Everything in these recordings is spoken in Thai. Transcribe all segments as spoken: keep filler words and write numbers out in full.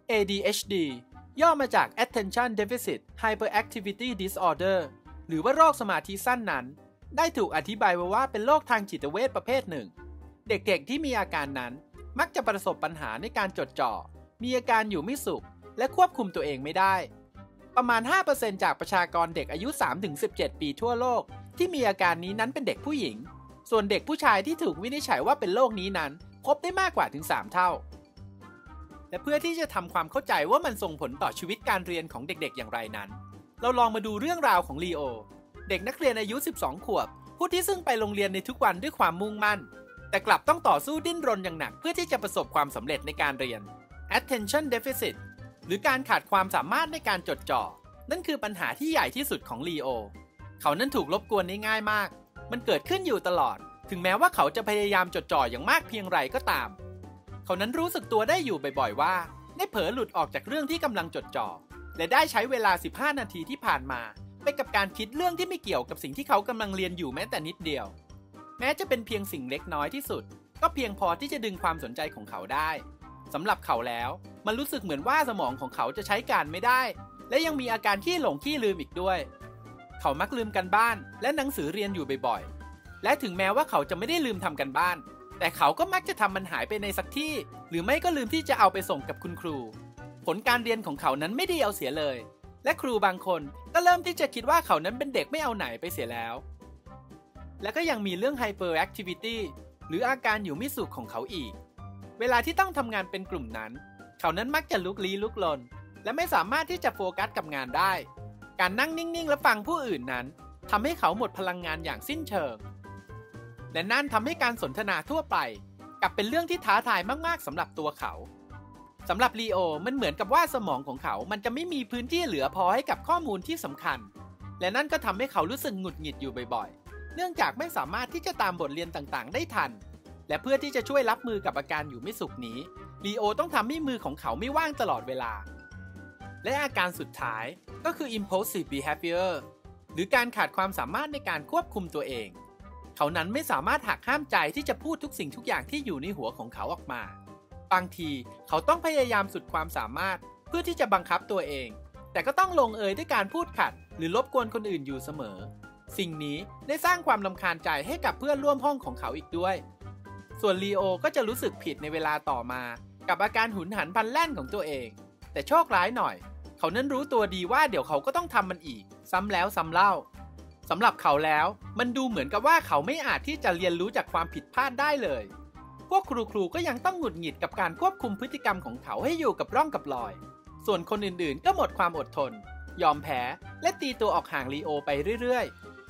เอ ดี เอช ดี ย่อมาจาก Attention Deficit Hyperactivity Disorder หรือว่าโรคสมาธิสั้นนั้นได้ถูกอธิบายไว้ว่าเป็นโรคทางจิตเวชประเภทหนึ่งเด็กๆที่มีอาการนั้นมักจะประสบปัญหาในการจดจ่อมีอาการอยู่ไม่สุขและควบคุมตัวเองไม่ได้ประมาณ ห้าเปอร์เซ็นต์ จากประชากรเด็กอายุ สามถึงสิบเจ็ด ปีทั่วโลกที่มีอาการนี้นั้นเป็นเด็กผู้หญิงส่วนเด็กผู้ชายที่ถูกวินิจฉัยว่าเป็นโรคนี้นั้นพบได้มากกว่าถึงสามเท่าและเพื่อที่จะทำความเข้าใจว่ามันส่งผลต่อชีวิตการเรียนของเด็กๆอย่างไรนั้นเราลองมาดูเรื่องราวของลีโอเด็กนักเรียนอายุสิบสองขวบผู้ที่ซึ่งไปโรงเรียนในทุกวันด้วยความมุ่งมั่นแต่กลับต้องต่อสู้ดิ้นรนอย่างหนักเพื่อที่จะประสบความสำเร็จในการเรียน Attention Deficit หรือการขาดความสามารถในการจดจ่อนั่นคือปัญหาที่ใหญ่ที่สุดของลีโอเขานั้นถูกรบกวนได้ง่ายมากมันเกิดขึ้นอยู่ตลอดถึงแม้ว่าเขาจะพยายามจดจ่ออย่างมากเพียงไรก็ตามเขานั้นรู้สึกตัวได้อยู่บ่อยๆว่าได้เผลอหลุดออกจากเรื่องที่กำลังจดจ่อและได้ใช้เวลาสิบห้านาทีที่ผ่านมาไปกับการคิดเรื่องที่ไม่เกี่ยวกับสิ่งที่เขากำลังเรียนอยู่แม้แต่นิดเดียวแม้จะเป็นเพียงสิ่งเล็กน้อยที่สุดก็เพียงพอที่จะดึงความสนใจของเขาได้สำหรับเขาแล้วมันรู้สึกเหมือนว่าสมองของเขาจะใช้การไม่ได้และยังมีอาการขี้หลงขี้ลืมอีกด้วยเขามักลืมการบ้านและหนังสือเรียนอยู่บ่อยๆและถึงแม้ว่าเขาจะไม่ได้ลืมทำการบ้านแต่เขาก็มักจะทำมันหายไปในสักที่หรือไม่ก็ลืมที่จะเอาไปส่งกับคุณครูผลการเรียนของเขานั้นไม่ดีเอาเสียเลยและครูบางคนก็เริ่มที่จะคิดว่าเขานั้นเป็นเด็กไม่เอาไหนไปเสียแล้วและก็ยังมีเรื่อง Hyperactivity หรืออาการอยู่ไม่สุขของเขาอีกเวลาที่ต้องทำงานเป็นกลุ่มนั้นเขานั้นมักจะลุกลี้ลุกลนและไม่สามารถที่จะโฟกัสกับงานได้การนั่งนิ่งๆและฟังผู้อื่นนั้นทำให้เขาหมดพลังงานอย่างสิ้นเชิงและนั่นทำให้การสนทนาทั่วไปกลับเป็นเรื่องที่ท้าทายมากๆสำหรับตัวเขาสำหรับลีโอมันเหมือนกับว่าสมองของเขามันจะไม่มีพื้นที่เหลือพอให้กับข้อมูลที่สำคัญและนั่นก็ทำให้เขารู้สึกหงุดหงิดอยู่บ่อยๆเนื่องจากไม่สามารถที่จะตามบทเรียนต่างๆได้ทันและเพื่อที่จะช่วยรับมือกับอาการอยู่ไม่สุขนี้ลีโอต้องทำให้มือของเขาไม่ว่างตลอดเวลาและอาการสุดท้ายก็คือ impulsive behavior หรือการขาดความสามารถในการควบคุมตัวเองเขานั้นไม่สามารถหักห้ามใจที่จะพูดทุกสิ่งทุกอย่างที่อยู่ในหัวของเขาออกมาบางทีเขาต้องพยายามสุดความสามารถเพื่อที่จะบังคับตัวเองแต่ก็ต้องลงเอยด้วยการพูดขัดหรือรบกวนคนอื่นอยู่เสมอสิ่งนี้ได้สร้างความรำคาญใจให้กับเพื่อนร่วมห้องของเขาอีกด้วยส่วนลีโอก็จะรู้สึกผิดในเวลาต่อมากับอาการหุนหันพลันแล่นของตัวเองแต่โชคร้ายหน่อยเขานั้นรู้ตัวดีว่าเดี๋ยวเขาก็ต้องทำมันอีกซ้ำแล้วซ้ำเล่าสำหรับเขาแล้วมันดูเหมือนกับว่าเขาไม่อาจที่จะเรียนรู้จากความผิดพลาดได้เลยพวกครูๆก็ยังต้องหงุดหงิดกับการควบคุมพฤติกรรมของเขาให้อยู่กับร่องกับรอยส่วนคนอื่นๆก็หมดความอดทนยอมแพ้และตีตัวออกห่างลีโอไปเรื่อย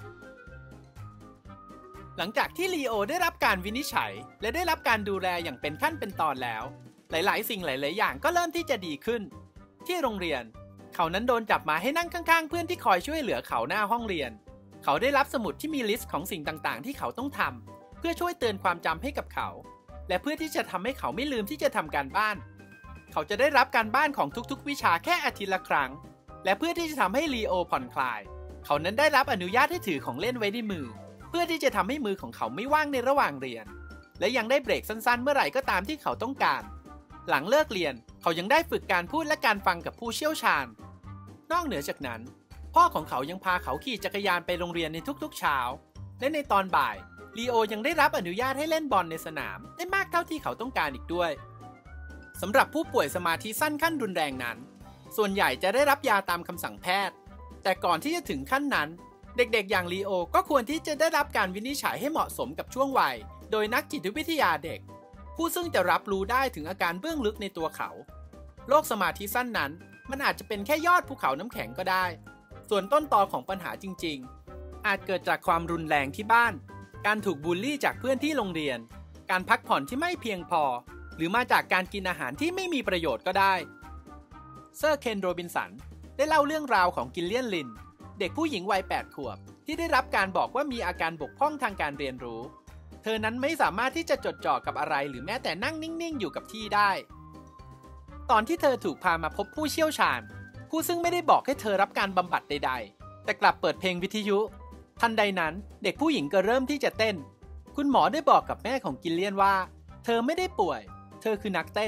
ๆหลังจากที่ลีโอได้รับการวินิจฉัยและได้รับการดูแลอย่างเป็นขั้นเป็นตอนแล้วหลายๆสิ่งหลายๆอย่างก็เริ่มที่จะดีขึ้นที่โรงเรียนเขานั้นโดนจับมาให้นั่งข้างๆเพื่อนที่คอยช่วยเหลือเขาหน้าห้องเรียนเขาได้รับสมุดที่มีลิสต์ของสิ่งต่างๆที่เขาต้องทำเพื่อช่วยเตือนความจำให้กับเขาและเพื่อที่จะทำให้เขาไม่ลืมที่จะทำการบ้านเขาจะได้รับการบ้านของทุกๆวิชาแค่อาทิตย์ละครั้งและเพื่อที่จะทำให้ลีโอผ่อนคลายเขานั้นได้รับอนุญาตให้ถือของเล่นไว้ในมือเพื่อที่จะทำให้มือของเขาไม่ว่างในระหว่างเรียนและยังได้เบรกสั้นๆเมื่อไหร่ก็ตามที่เขาต้องการหลังเลิกเรียนเขายังได้ฝึกการพูดและการฟังกับผู้เชี่ยวชาญนอกเหนือจากนั้นพ่อของเขายังพาเขาขี่จักรยานไปโรงเรียนในทุกๆเช้าและในตอนบ่ายลีโอยังได้รับอนุญาตให้เล่นบอลในสนามได้มากเท่าที่เขาต้องการอีกด้วยสำหรับผู้ป่วยสมาธิสั้นขั้นรุนแรงนั้นส่วนใหญ่จะได้รับยาตามคำสั่งแพทย์แต่ก่อนที่จะถึงขั้นนั้นเด็กๆอย่างลีโอก็ควรที่จะได้รับการวินิจฉัยให้เหมาะสมกับช่วงวัยโดยนักจิตวิทยาเด็กผู้ซึ่งจะรับรู้ได้ถึงอาการเบื้องลึกในตัวเขาโรคสมาธิสั้นนั้นมันอาจจะเป็นแค่ยอดภูเขาน้ำแข็งก็ได้ส่วนต้นตอของปัญหาจริงๆอาจเกิดจากความรุนแรงที่บ้านการถูกบูลลี่จากเพื่อนที่โรงเรียนการพักผ่อนที่ไม่เพียงพอหรือมาจากการกินอาหารที่ไม่มีประโยชน์ก็ได้เซอร์เคนโรบินสันได้เล่าเรื่องราวของกิลเลียนลินเด็กผู้หญิงวัยแปดขวบที่ได้รับการบอกว่ามีอาการบกพร่องทางการเรียนรู้เธอนั้นไม่สามารถที่จะจดจ่อกับอะไรหรือแม้แต่นั่งนิ่งๆอยู่กับที่ได้ตอนที่เธอถูกพามาพบผู้เชี่ยวชาญผู้ซึ่งไม่ได้บอกให้เธอรับการบำบัดใดๆแต่กลับเปิดเพลงวิทยุทันใดนั้นเด็กผู้หญิงก็เริ่มที่จะเต้นคุณหมอได้บอกกับแม่ของกิลเลียนว่าเธอไม่ได้ป่วยเธอคือนักเต้น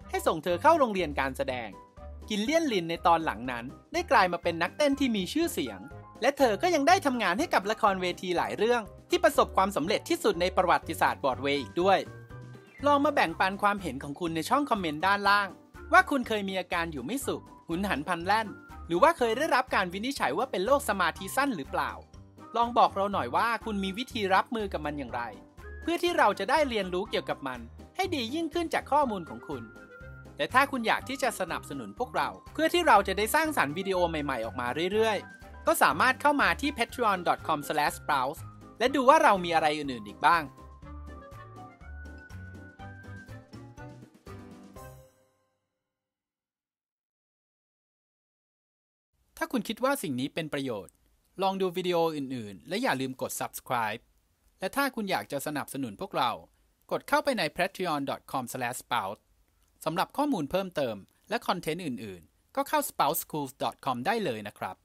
ให้ส่งเธอเข้าโรงเรียนการแสดงกิลเลียนลินในตอนหลังนั้นได้กลายมาเป็นนักเต้นที่มีชื่อเสียงและเธอก็ยังได้ทำงานให้กับละครเวทีหลายเรื่องที่ประสบความสำเร็จที่สุดในประวัติศาสตร์บรอดเวย์อีกด้วยลองมาแบ่งปันความเห็นของคุณในช่องคอมเมนต์ด้านล่างว่าคุณเคยมีอาการอยู่ไม่สุขหุนหันพลันแล่นหรือว่าเคยได้รับการวินิจฉัยว่าเป็นโรคสมาธิสั้นหรือเปล่าลองบอกเราหน่อยว่าคุณมีวิธีรับมือกับมันอย่างไรเพื่อที่เราจะได้เรียนรู้เกี่ยวกับมันให้ดียิ่งขึ้นจากข้อมูลของคุณและถ้าคุณอยากที่จะสนับสนุนพวกเราเพื่อที่เราจะได้สร้างสรรค์วิดีโอใหม่ๆออกมาเรื่อยๆก็สามารถเข้ามาที่ แพทรีออน ดอท คอม สแลช สเปราส์ และดูว่าเรามีอะไรอื่นๆอีกบ้างถ้าคุณคิดว่าสิ่งนี้เป็นประโยชน์ลองดูวิดีโออื่นๆและอย่าลืมกด ซับสไครบ์ และถ้าคุณอยากจะสนับสนุนพวกเรากดเข้าไปใน แพทรีออน ดอท คอม สแลช สเปราส์ สำหรับข้อมูลเพิ่มเติมและคอนเทนต์อื่นๆก็เข้า สเปาส์ สคูลส์ ดอท คอม ได้เลยนะครับ